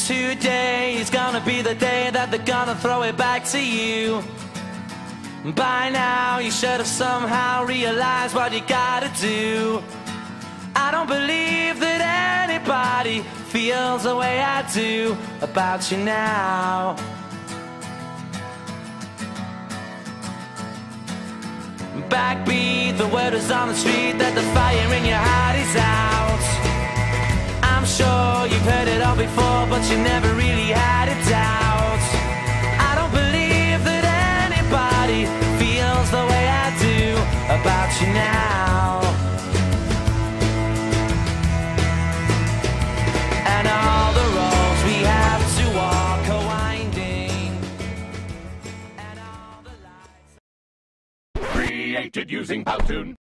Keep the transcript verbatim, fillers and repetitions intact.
Today is gonna be the day that they're gonna throw it back to you. By now you should have somehow realized what you gotta do. I don't believe that anybody feels the way I do about you now. Backbeat, the word is on the street that the fire in your heart is out. I'm sure you've heard it all before, but you never really had a doubt. I don't believe that anybody feels the way I do about you now. And all the roads we have to walk are winding, and all the lights Created using Powtoon.